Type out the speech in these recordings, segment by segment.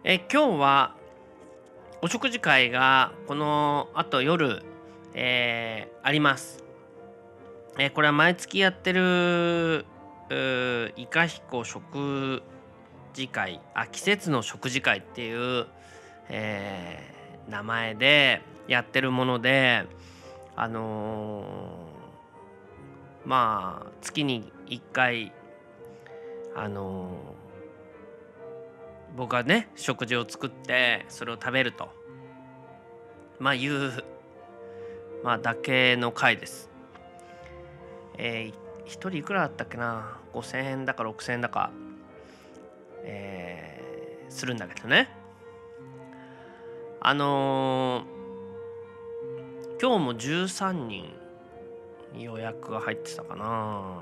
今日はお食事会がこのあと夜、あります。これは毎月やってるいかひこ食事会、季節の食事会っていう、名前でやってるもので、あの月に1回、あのー僕がね食事を作ってそれを食べるという、だけの回です。一人いくらだったっけな、5000円だか6000円だか、するんだけどね。今日も13人予約が入ってたかな。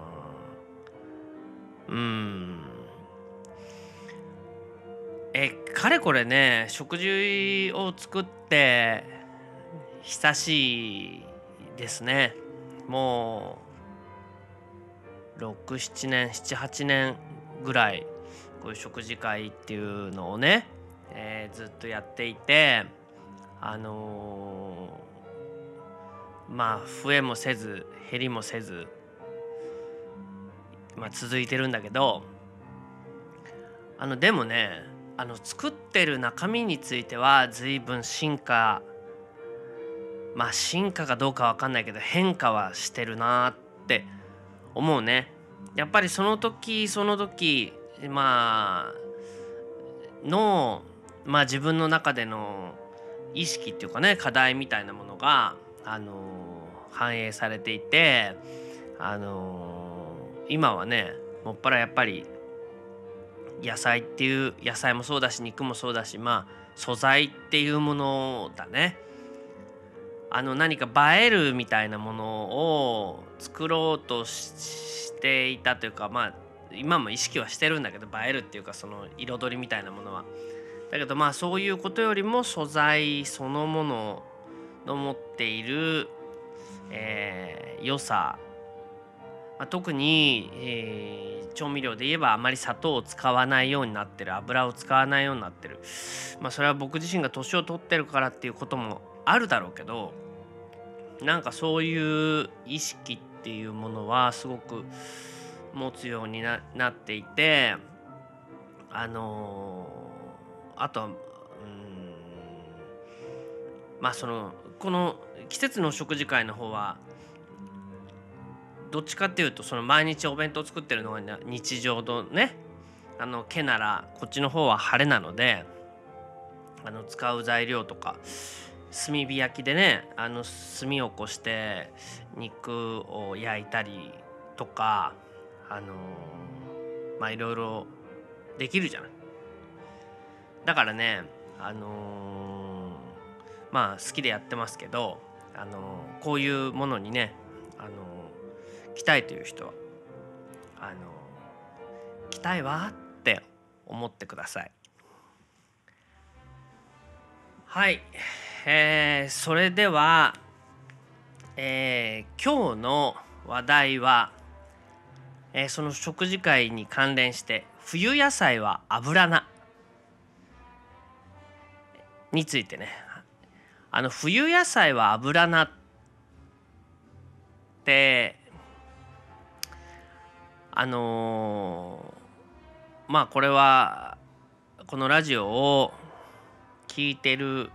かれこれね食事を作って久しいですね。もう6、7年、7、8年ぐらいこういう食事会っていうのをね、ずっとやっていて、増えもせず減りもせず、続いてるんだけど、でもね作ってる中身については随分進化かどうかわかんないけど変化はしてるなって思うね。やっぱりその時その時の自分の中での意識っていうかね、課題みたいなものが反映されていて、今はねもっぱらやっぱり野菜もそうだし肉もそうだし、素材っていうものだね。何か映えるみたいなものを作ろうとしていたというか、今も意識はしてるんだけど、映えるっていうかその彩りみたいなものはだけど、そういうことよりも素材そのものの持っている、良さ、特に、調味料で言えばあまり砂糖を使わないようになってる、油を使わないようになってる。それは僕自身が年を取ってるからっていうこともあるだろうけど、なんかそういう意識っていうものはすごく持つようになっていて、あとはこの季節の食事会の方はどっちかっていうとその毎日お弁当作ってるのが日常のね、毛ならこっちの方は晴れなので、使う材料とか炭火焼きでね炭を起こして肉を焼いたりとかいろいろできるじゃない。だからね好きでやってますけど、こういうものにね来たいという人は来たいわって思ってください。はい、それでは、今日の話題は、その食事会に関連して冬野菜は油菜についてね。冬野菜は油菜ってこれはこのラジオを聞いてる、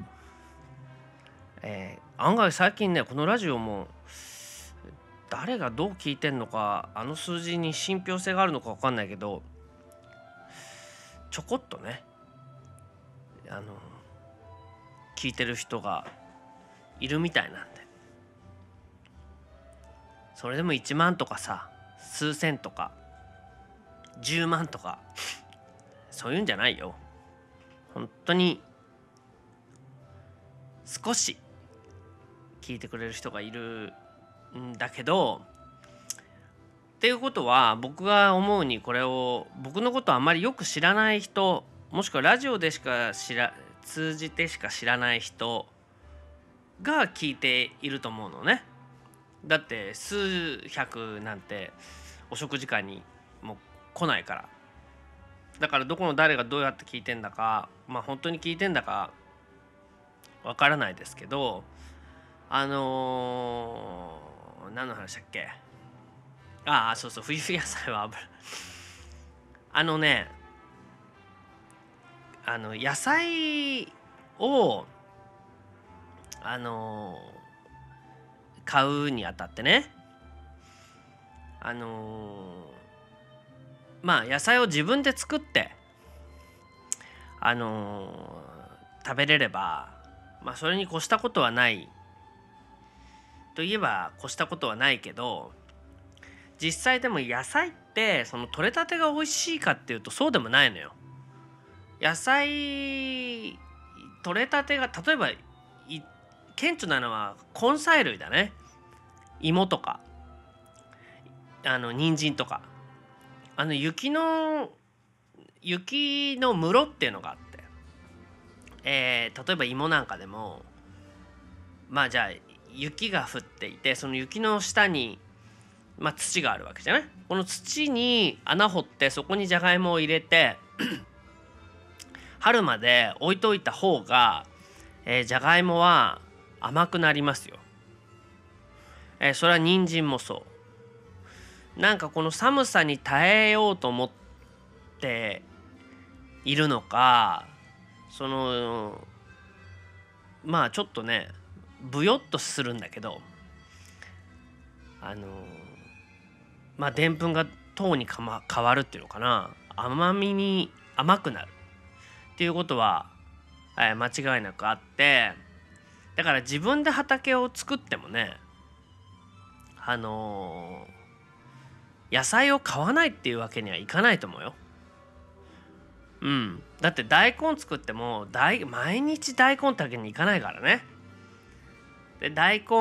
案外最近ねこのラジオも誰がどう聞いてんのか、数字に信憑性があるのか分かんないけど、ちょこっとね聞いてる人がいるみたいなんで、それでも1万とかさ、数千とか10万とかそういうんじゃないよ。本当に少し聞いてくれる人がいるんだけど、っていうことは僕が思うに、これを僕のことあんまりよく知らない人、もしくはラジオでしか通じてしか知らない人が聞いていると思うのね。だって数百なんてお食事会にも来ないから。 だからどこの誰がどうやって聞いてんだか、まあ本当に聞いてんだかわからないですけど、何の話だっけ。そうそう、冬野菜は油野菜を買うにあたってね、まあ野菜を自分で作って食べれれば、まあそれに越したことはないといえば越したことはないけど、実際でも野菜ってその取れたてが美味しいかっていうとそうでもないのよ。野菜取れたてが、例えば顕著なのは根菜類だね。芋とか人参とか、雪の室っていうのがあって、例えば芋なんかでも、まあじゃあ雪が降っていて、その雪の下に、まあ、土があるわけじゃない。この土に穴掘ってそこにじゃがいもを入れて春まで置いといた方が、じゃがいもは甘くなりますよ。それは人参もそう。なんかこの寒さに耐えようと思っているのか、まあちょっとねブヨっとするんだけど、まあでんぷんが糖に変わるっていうのかな、甘くなるっていうことは、間違いなくあって、だから自分で畑を作ってもね、野菜を買わないっていうわけにはいかないと思うよ。だって大根作っても毎日大根ってわけにいかないからね。で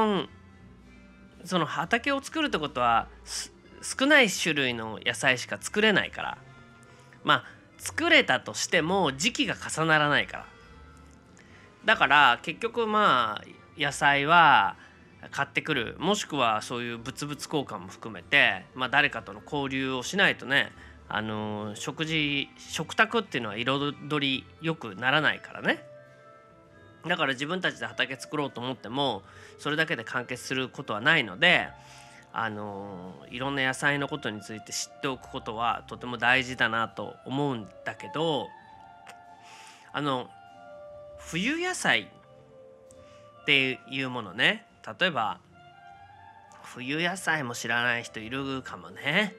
その畑を作るってことは少ない種類の野菜しか作れないから、まあ作れたとしても時期が重ならないから、だから結局まあ野菜は買ってくる、もしくはそういう物々交換も含めて、まあ、誰かとの交流をしないとね、食卓っていうのは彩りよくならないからね。だから自分たちで畑作ろうと思ってもそれだけで完結することはないので、いろんな野菜のことについて知っておくことはとても大事だなと思うんだけど、冬野菜っていうものね、例えば冬野菜も知らない人いるかもね。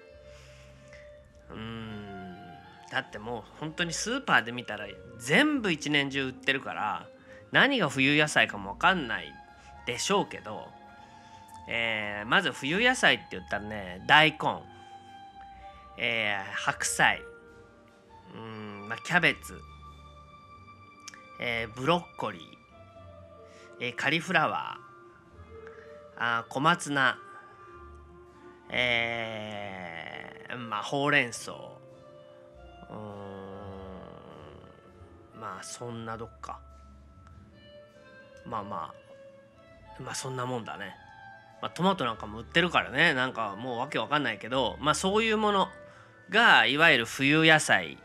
だってもう本当にスーパーで見たら全部一年中売ってるから何が冬野菜かも分かんないでしょうけど、まず冬野菜って言ったらね、大根、白菜、キャベツ、ブロッコリー、カリフラワー、小松菜、ほうれん草、まあそんなどっか、まあそんなもんだね。トマトなんかも売ってるからね、なんかもうわけわかんないけど、そういうものがいわゆる冬野菜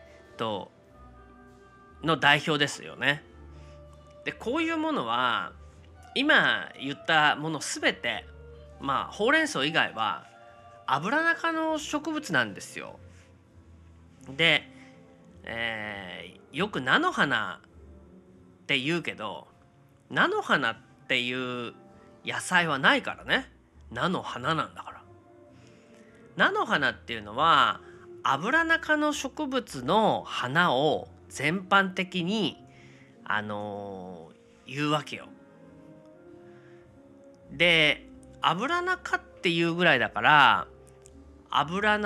の代表ですよね。でこういうものは今言ったもの全て、ほうれん草以外はアブラナ科の植物なんですよ。で、よく菜の花って言うけど、菜の花っていう野菜はないからね。菜の花なんだから。菜の花っていうのはアブラナ科の植物の花を全般的に言うわけよ。でアブラナ科っていうぐらいだから油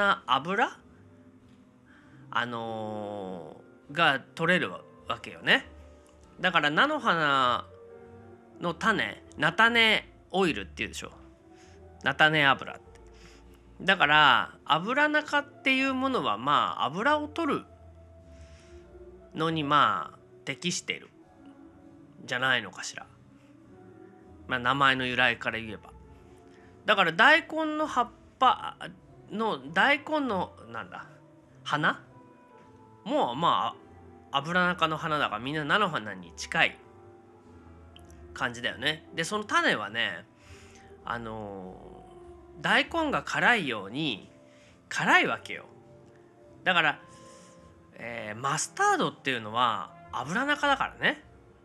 が取れるわけよね。だから菜の花の種、菜種オイルっていうでしょ、菜種油って。だから油中っていうものは油を取るのに適しているじゃないのかしら。名前の由来から言えば。だから大根の花もうまあアブラナ科の花だからみんな菜の花に近い感じだよね。でその種はね大根が辛いように辛いわけよ。だから、マスタードっていうのはアブラナ科だからね。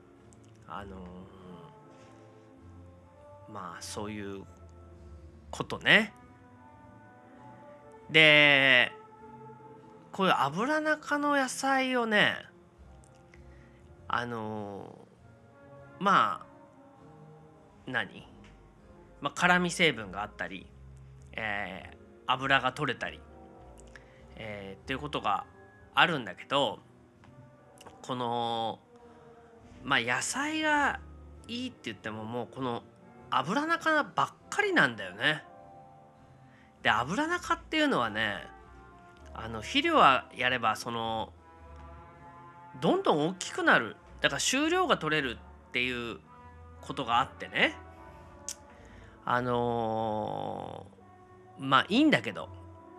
まあそういうことね。でこういうアブラナ科の野菜をねまあ辛味成分があったり、油が取れたり、っていうことがあるんだけど、この野菜がいいって言ってももうこの油中ばっかりなんだよね。で油中っていうのはね肥料はやればどんどん大きくなる。だから収量が取れるっていうことがあってねいいんだけど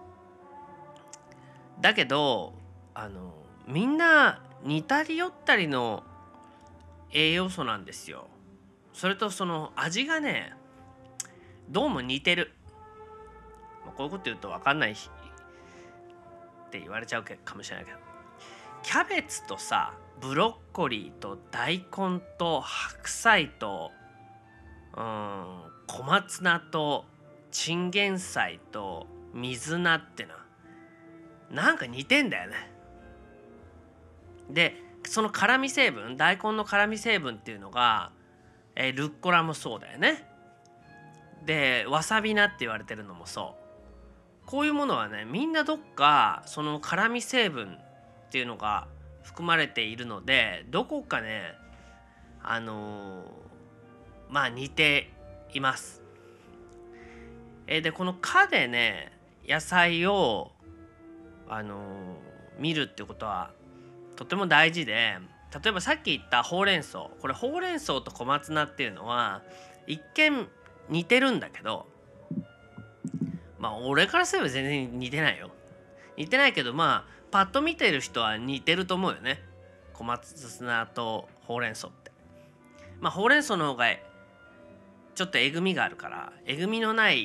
みんな似たり寄ったりの栄養素なんですよ。それとその味がねどうも似てる。こういうこと言うと分かんないって言われちゃうかもしれないけど、キャベツとさブロッコリーと大根と白菜と小松菜とチンゲン菜と水菜ってなんか似てんだよね。でその辛味成分、大根の辛味成分っていうのが、ルッコラもそうだよね。でわさび菜って言われてるのもそう。こういうものはねみんなどっかその辛味成分っていうのが含まれているので、どこかね似ています。でこの科でね野菜を見るってことはとても大事で、例えばさっき言ったほうれん草、これほうれん草と小松菜っていうのは一見似てるんだけど、俺からすれば全然似てないよ。似てないけどパッと見てる人は似てると思うよね。小松菜とほうれん草って。ほうれん草の方がちょっとえぐみがあるから、えぐみのない、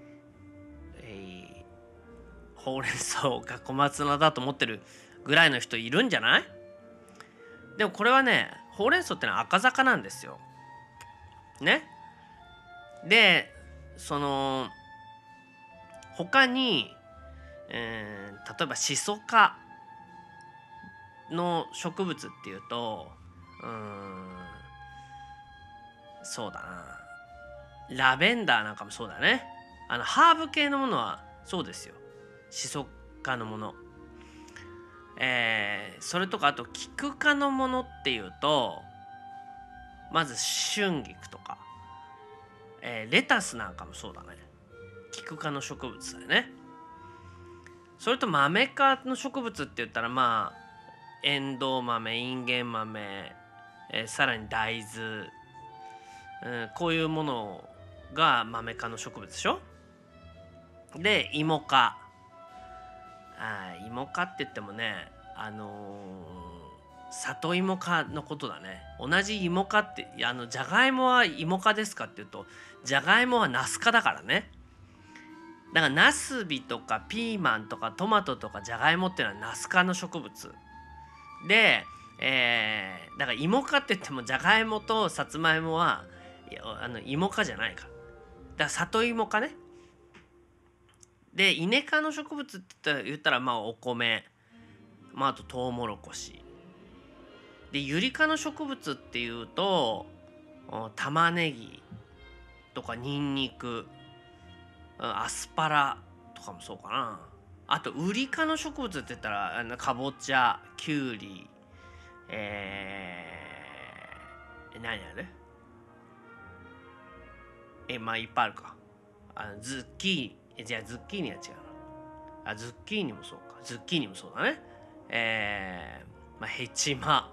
ほうれん草が小松菜だと思ってるぐらいの人いるんじゃない？でもこれはねほうれん草ってのは赤坂なんですよ。ね。で他に、例えばシソ科の植物っていうとそうだな、ラベンダーなんかもそうだね。ハーブ系のものはそうですよ、シソ科のもの。それとかあとキク科のものっていうとまず春菊とか、レタスなんかもそうだね。キク科の植物だよね。それと豆科の植物って言ったらエンドウ豆、インゲン豆、さらに大豆、こういうものが豆科の植物でしょ。で芋科、芋科って言ってもね里芋科のことだね。同じ芋科ってじゃがいもは芋科ですかっていうとじゃがいもはナス科だからね。だからナスビとかピーマンとかトマトとかじゃがいもっていうのはナス科の植物で、だから芋科って言ってもじゃがいもとさつまいもは芋科じゃないから。だから里芋科ね。でイネ科の植物って言ったらお米、あとトウモロコシで、ユリ科の植物っていうと玉ねぎとかニンニク、アスパラとかもそうかな。あとウリ科の植物って言ったらかぼちゃ、きゅうり、何あれいっぱいあるか。ズッキーニ、じゃあズッキーニは違うな。ズッキーニもそうか。ズッキーニもそうだね。ヘチマ、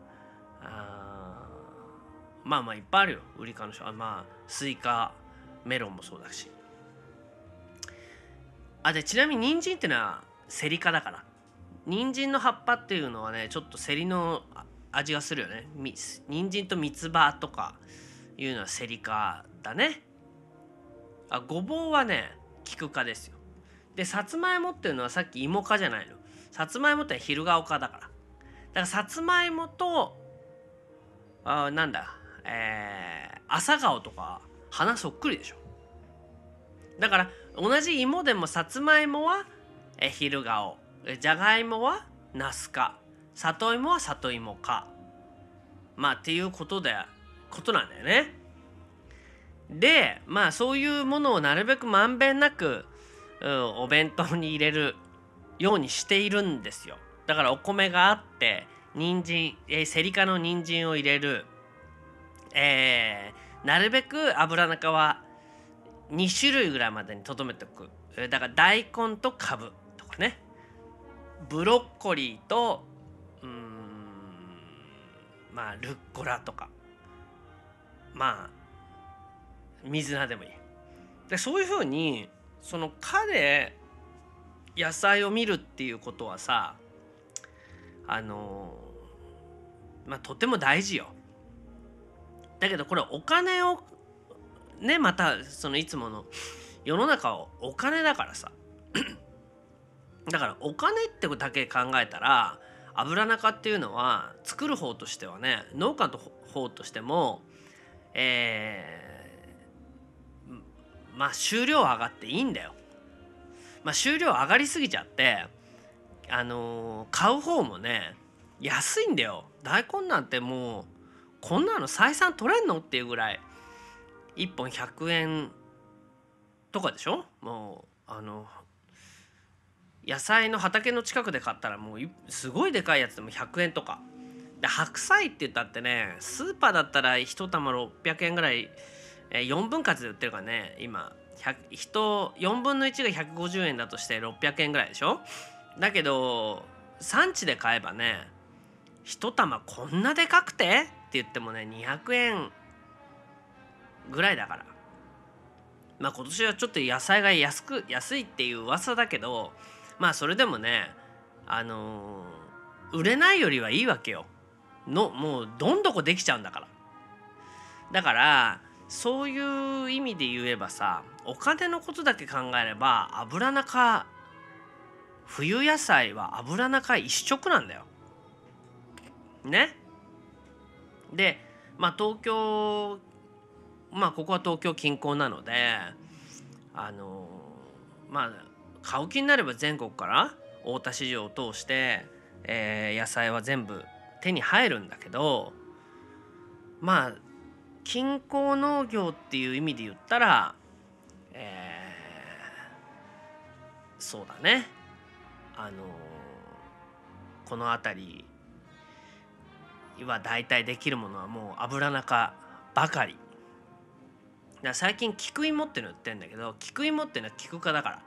いっぱいあるよウリ科の植物。スイカ、メロンもそうだし。でちなみに人参ってのはセリ科だから人参の葉っぱっていうのはねちょっとセリの味がするよね。人参と三つ葉とかいうのはセリ科だね。ごぼうはね菊科ですよ。でさつまいもっていうのはさっき芋科じゃないの。さつまいもって昼顔科だから。だからさつまいもとなんだ朝顔とか花そっくりでしょ。だから同じ芋でもさつまいもは昼顔、じゃがいもはナス科、里芋は里芋科、まあっていうことなんだよね。でまあそういうものをなるべくまんべんなく、お弁当に入れるようにしているんですよ。だからお米があって人参、セリ科の人参を入れる、なるべく油中は2種類ぐらいまでにとどめておく。だから大根とカブとかね、ブロッコリーとまあルッコラとか、まあ水菜でもいい。でそういうふうにその科で野菜を見るっていうことはさ、まあとても大事よ。だけどこれお金をね、またそのいつもの世の中はお金だからさだからお金ってだけ考えたら油中っていうのは作る方としてはね、農家の方としてもまあ収量上がっていいんだよ。まあ収量上がりすぎちゃって買う方もね安いんだよ。大根なんてもうこんなの採算取れんのっていうぐらい1本100円とかでしょ。もう野菜の畑の近くで買ったらもうすごいでかいやつでも100円とかで、白菜って言ったってねスーパーだったら1玉600円ぐらい、4分割で売ってるからね。今4分の1が150円だとして600円ぐらいでしょ。だけど産地で買えばね1玉こんなでかくてって言ってもね200円ぐらいだから。まあ今年はちょっと野菜が安いっていう噂だけど、まあそれでもね売れないよりはいいわけよ。もうどんどこできちゃうんだから。だからそういう意味で言えばさ、お金のことだけ考えれば油中冬野菜は油中一色なんだよね。でまあ東京、まあここは東京近郊なのでまあ買う気になれば全国から大田市場を通して、野菜は全部手に入るんだけど、まあ近郊農業っていう意味で言ったら、そうだねこの辺りは大体できるものはもう油中ばかり。だから最近菊芋っての売ってるんだけど、菊芋ってのは菊科だから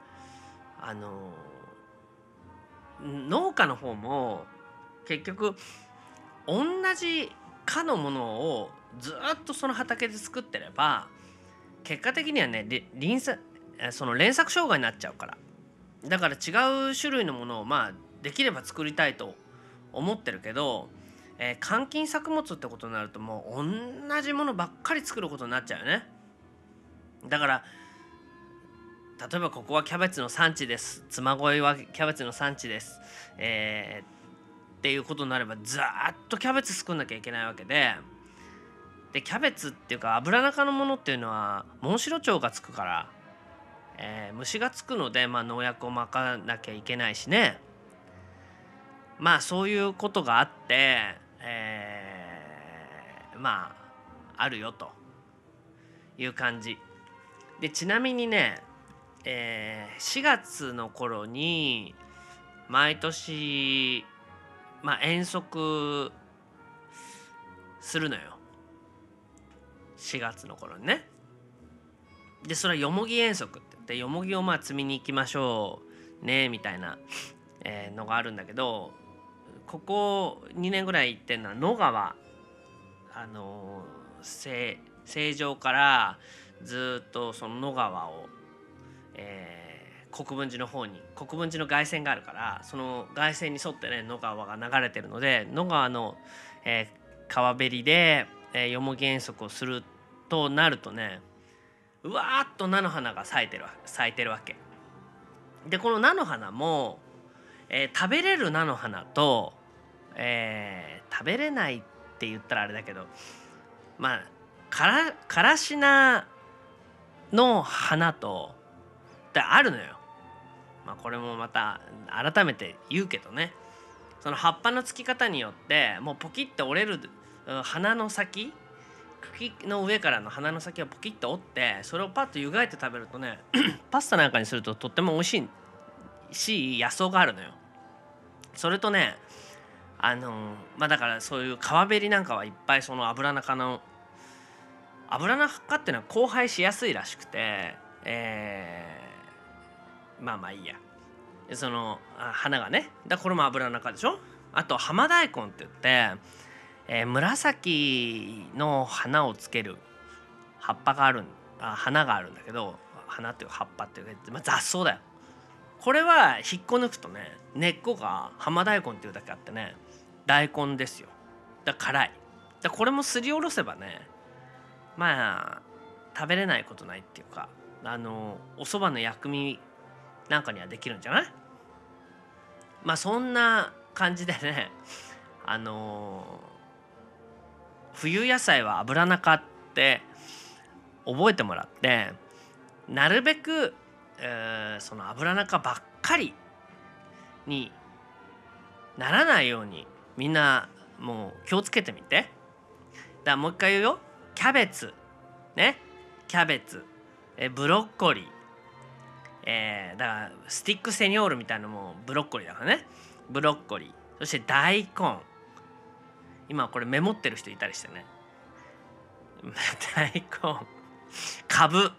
農家の方も結局同じ科のものをずっとその畑で作ってれば結果的にはねその連作障害になっちゃうから。だから違う種類のものをまあできれば作りたいと思ってるけど、換金作物ってことになるともう同じものばっかり作ることになっちゃうよね。だから例えばここはキャベツの産地です、嬬恋はキャベツの産地です、っていうことになればずっとキャベツ作んなきゃいけないわけで、キャベツっていうか油中のものっていうのはモンシロチョウがつくから、虫がつくので、まあ、農薬をまかなきゃいけないしね。まあそういうことがあって、まああるよという感じで、ちなみにね、4月の頃に毎年、まあ、遠足するのよ。4月の頃にね。でそれはよもぎ遠足って言ってよもぎをまあ摘みに行きましょうねみたいな、のがあるんだけど、ここ2年ぐらい行ってんのは野川成城からずっとその野川を、 国分寺の方に国分寺の凱旋があるから、その凱旋に沿ってね野川が流れてるので、野川の、川べりで、よもぎ遠足をするとなるとね、うわーっと菜の花が咲いてるわけで、この菜の花も、食べれる菜の花と、食べれないって言ったらあれだけど、まあからし菜の花とであるのよ。まあこれもまた改めて言うけどね、その葉っぱのつき方によってもうポキッと折れる花の先、茎の上からの花の先をポキッと折って、それをパッと湯がいて食べるとねパスタなんかにするととっても美味しいし、野草があるのよ。それとね、まあだからそういう川べりなんかはいっぱいそのアブラナ科っていうのは交配しやすいらしくて、まあまあいいや、その花がね、だからこれもアブラナ科でしょ。あと浜大根って言って、紫の花をつける花があるんだけど、花っていう葉っぱっていうか、まあ、雑草だよ。これは引っこ抜くとね、根っこが浜大根っていうだけあってね、大根ですよ。だから辛い。これもすりおろせばね、まあ食べれないことないっていうか、お蕎麦の薬味なんかにはできるんじゃない？まあそんな感じでね、冬野菜はアブラナ科って覚えてもらって、なるべく、そのアブラナ科ばっかりにならないようにみんなもう気をつけてみて。だからもう一回言うよ。キャベツね、キャベツ、ブロッコリー、だからスティックセニョールみたいなのもブロッコリーだからね。ブロッコリー、そして大根。今これメモってる人いたりしてね。大根、かぶ、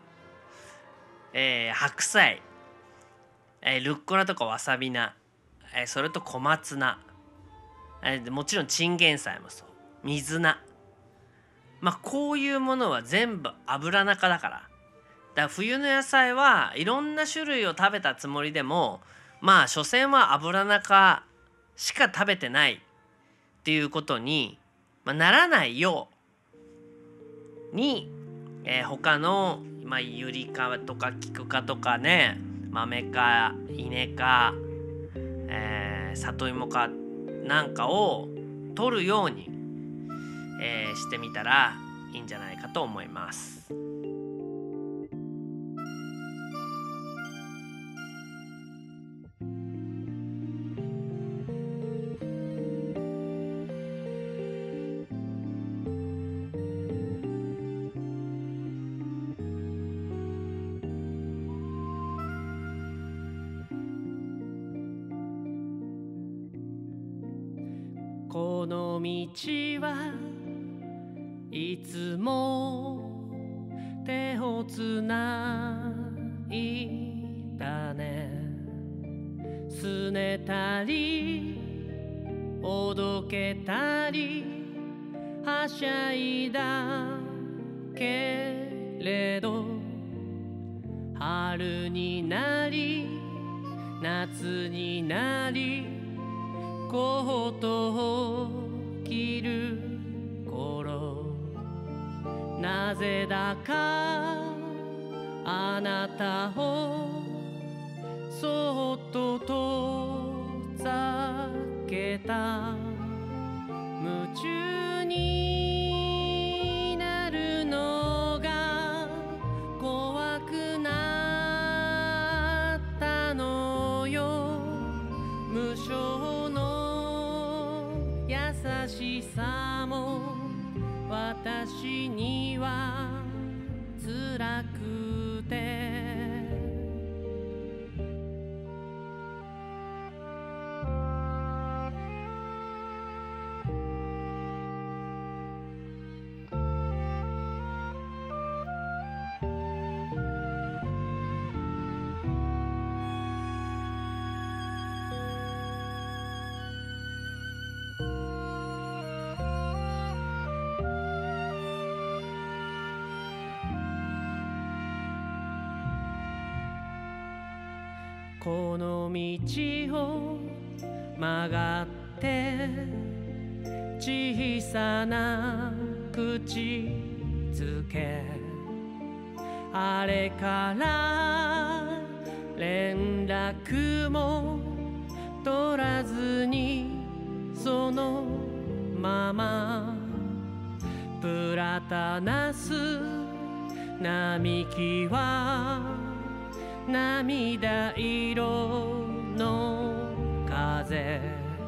白菜、ルッコラとかわさび菜、それと小松菜、もちろんチンゲン菜もそう、水菜。まあこういうものは全部アブラナ科だから。だから冬の野菜はいろんな種類を食べたつもりでも、まあ所詮はアブラナ科しか食べてないっていうことに、ならないように、他の、ユリ科とかキク科とかね、豆科、稲科、里芋科なんかを取るように、してみたらいいんじゃないかと思います。この道はいつも手をつないだね。すねたりおどけたりはしゃいだけれど、春になり夏になりコートを着る頃、なぜだかあなたをそっと遠ざけた。夢中になるのが怖くなったのよ。無償の優しさも私には辛くて、 この道を曲がって小さな口づけあれから連絡も取らずにそのままプラタナス並木は涙色の風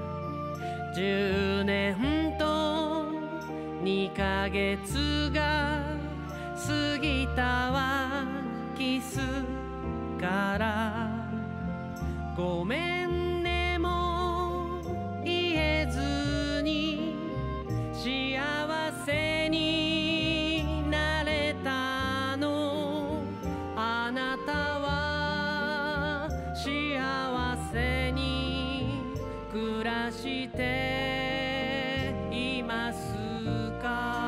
10年と2ヶ月が過ぎたわキスからごめんねも言えずに幸せになれたのあなたは幸せに暮らしていますか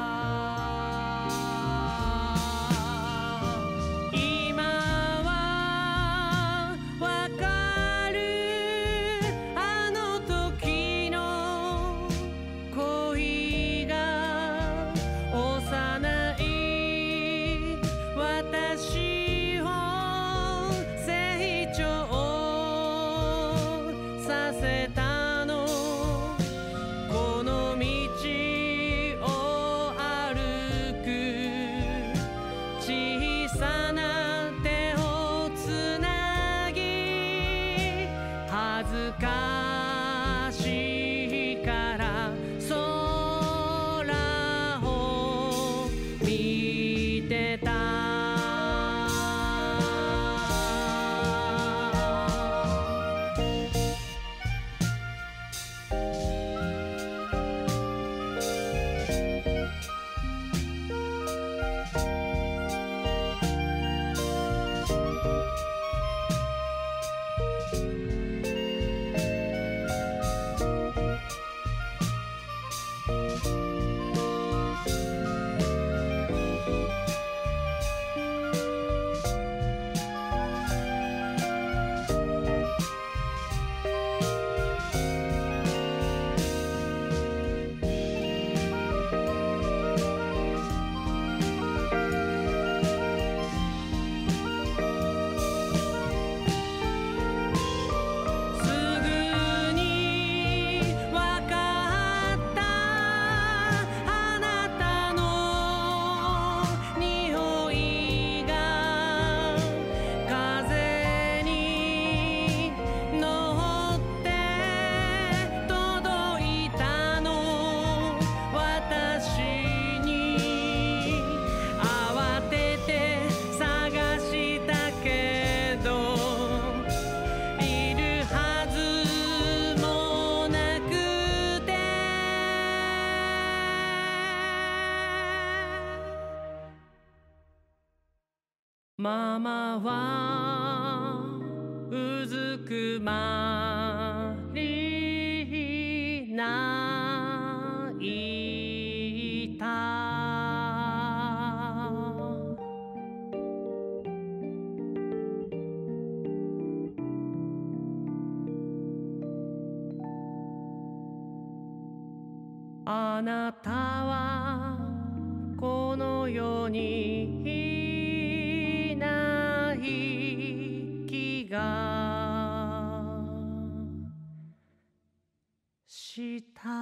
ママはうずくまり泣いたあなたはこの世にいない気がした